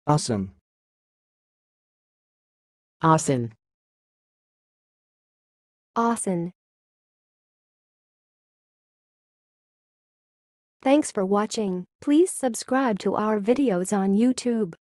oscin, oscin, oscin. Thanks for watching. Please subscribe to our videos on YouTube.